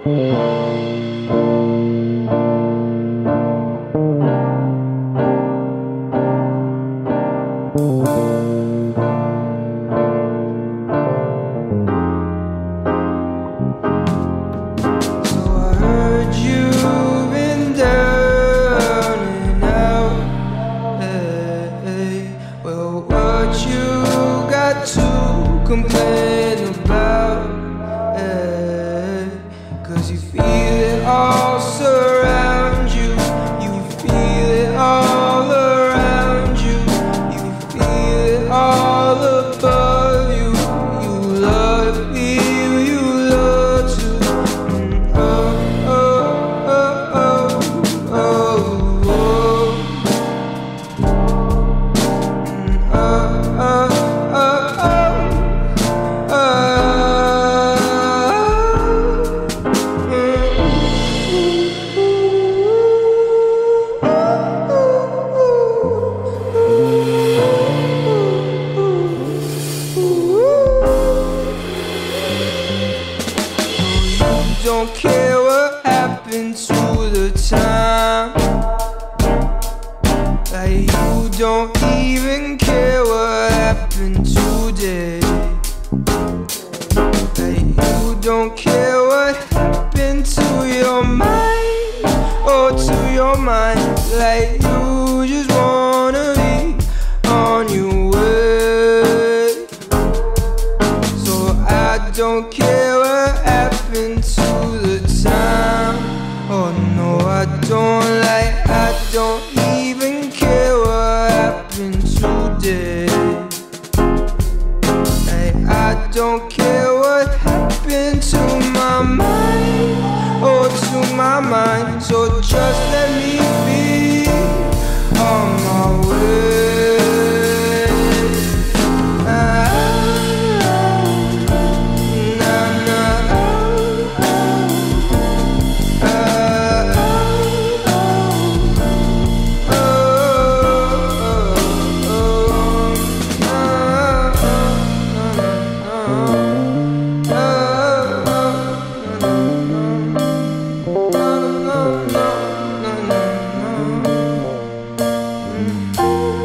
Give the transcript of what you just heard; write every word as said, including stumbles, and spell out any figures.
Complain about it, 'cause you feel it all surround you. You feel it all around you. You feel it all above you. You love you, you love to. Mm, oh, oh, oh, oh, oh, oh. Mm, oh, oh. Don't care what happened to the time. Like you don't even care what happened today. Like you don't care what happened to your mind, or to your mind. Like you just wanna be on your way. So I don't care what happened to the time. Oh no, I don't like, I don't even care what happened today. Like, I don't care what happened to my mind, or to my mind. So just let me be on my way. Mm-hmm.